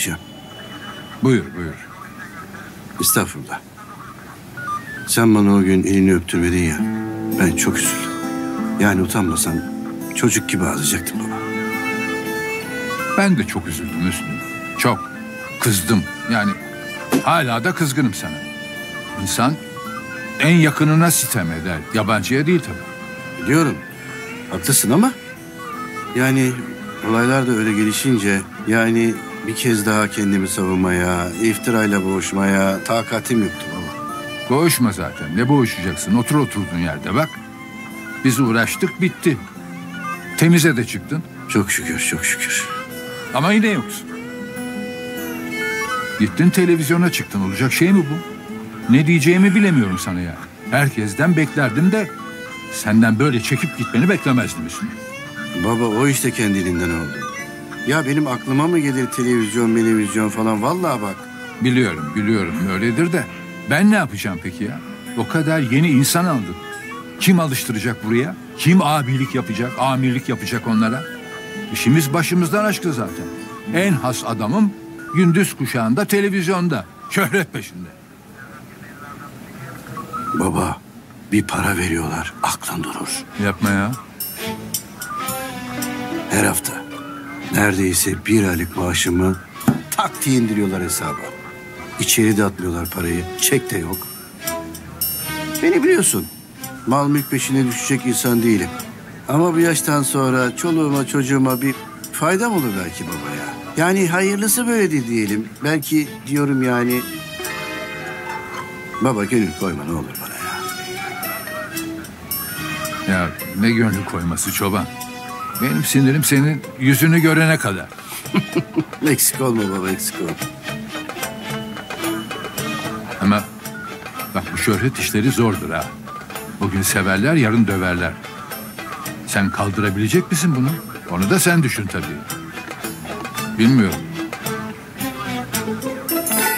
diyeceğim. Buyur. Estağfurullah. Sen bana o gün elini öptürmedin ya. Ben çok üzüldüm. Yani utanmasam çocuk gibi ağlayacaktım baba. Ben de çok üzüldüm Hüsnü. Çok. Kızdım. Yani hala da kızgınım sana. İnsan en yakınına sitem eder. Yabancıya değil tabii. Biliyorum. Haklısın ama yani olaylar da öyle gelişince yani bir kez daha kendimi savunmaya, iftirayla boğuşmaya takatim yoktu baba. Boğuşma zaten. Ne boğuşacaksın? Otur oturduğun yerde bak. Biz uğraştık bitti. Temize de çıktın. Çok şükür, çok şükür. Ama yine yoksun. Gittin televizyona çıktın. Olacak şey mi bu? Ne diyeceğimi bilemiyorum sana ya. Herkesten beklerdim de senden böyle çekip gitmeni beklemezdim Hüsnü. Baba o işte kendiliğinden oldu. Ya benim aklıma mı gelir televizyon falan, vallahi bak. Biliyorum öyledir de ben ne yapacağım peki ya? O kadar yeni insan aldık. Kim alıştıracak buraya? Kim abilik yapacak, amirlik yapacak onlara? İşimiz başımızdan aşkı zaten. En has adamım gündüz kuşağında televizyonda, şöhret peşinde. Baba bir para veriyorlar, aklın durur. Yapma ya. Her hafta neredeyse 1 aylık maaşımı tak diye indiriyorlar hesaba. İçeri de atmıyorlar parayı, çek de yok. Beni biliyorsun, mal mülk peşine düşecek insan değilim. Ama bu yaştan sonra çoluğuma çocuğuma bir faydam olur belki baba ya. Yani hayırlısı böyledir diyelim. Belki diyorum yani. Baba gönül koyma ne olur bana ya. Ya ne gönlü koyması çoban. Benim sinirim senin yüzünü görene kadar. Eksik olma baba, eksik olma. Ama bak bu şöhret işleri zordur ha. Bugün severler, yarın döverler. Sen kaldırabilecek misin bunu? Onu da sen düşün tabii. Bilmiyorum.